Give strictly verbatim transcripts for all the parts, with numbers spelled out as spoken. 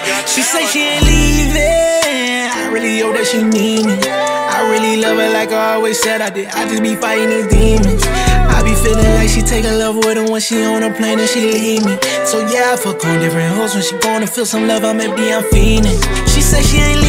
She say she ain't leaving. I really hope that she mean it. I really love her like I always said I did. I just be fighting these demons. I be feeling like she take her love with her when she on a plane and she leave me. So yeah, I fuck on different hoes. When she gonna feel some love, I'm maybe I'm feeling. She say she ain't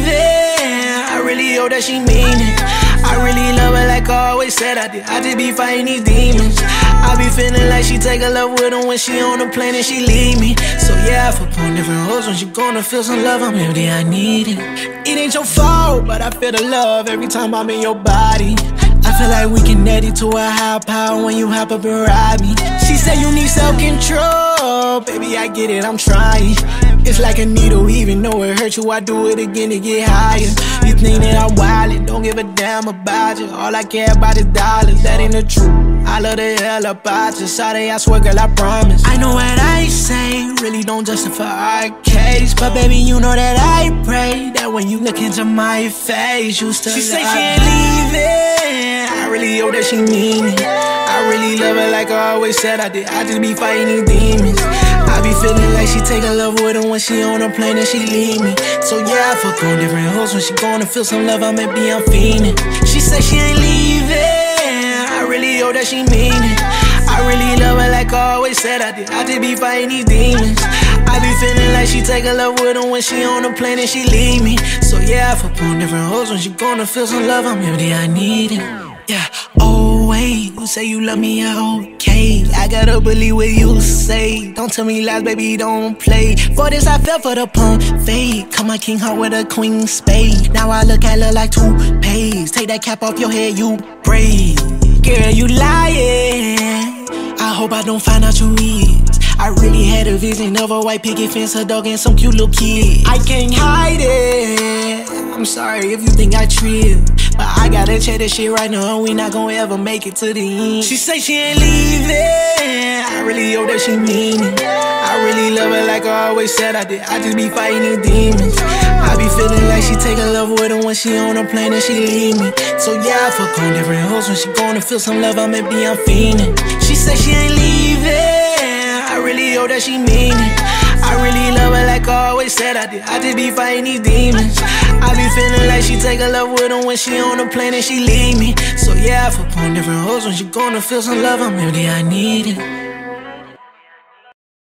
leaving. I really hope that she mean it. I really love her like I always said I did. I just be fighting these demons. I be feeling like she take her love with her when she on a plane and she leave me. So yeah, I fuck on different hoes. When she gonna feel some love, I'm empty, I need it. It ain't your fault, but I feel the love every time I'm in your body. I feel like we connected to a higher power when you hop up and ride me. She said you need self-control. Baby, I get it, I'm trying. It's like a needle, even though it hurts you, I do it again to get higher. You think that I'm wildin', don't give a damn about you. All I care about is dollars, that ain't the truth. I love the hell about you, sorry, I swear, girl, I promise. I know what I say, really don't justify our case. But baby, you know that I pray that when you look into my face, you still. She say she ain't leaving. I really hope that she mean it. I really love her like I always said I did. I just be fighting these demons. I be feeling like she take her love with her when she on a plane and she leave me. So yeah, I fuck on different hoes. When she gonna feel some love, I maybe I'm feeling. She say she ain't leaving. I really hope that she mean it. I really love her like I always said I did. I just be fighting these demons. I be feeling like she take her love with her when she on a plane and she leave me. So yeah, I fuck on different hoes. When she gonna feel some love, I'm empty, I need it. Yeah, oh wait, you say you love me, okay. I gotta believe what you say. Don't tell me lies, baby, don't play. For this I fell for the pump fake. Come my king heart with a queen spade. Now I look at her like toothpaste. Take that cap off your head, you brave. Girl, you lying. I hope I don't find out you is. I really had a vision of a white picket fence, a dog, and some cute little kid. I can't hide it. I'm sorry if you think I trip, but I gotta check this shit right now. We not gonna ever make it to the end. She say she ain't leaving. I really hope that she mean it. I really love her like I always said I did. I just be fighting these demons. I be feeling like she take her love with her when she on a plane and she leave me. So yeah, I fuck on different hoes. When she gonna feel some love, I maybe I'm feeling. She say she ain't leaving. I really hope that she mean it. I really love her like I always said I did. I just be fighting these demons. I be feeling like she take her love with her when she on a plane and she leave me. So yeah, I fuck on different hoes. When she gonna feel some love, I'm empty, I need it.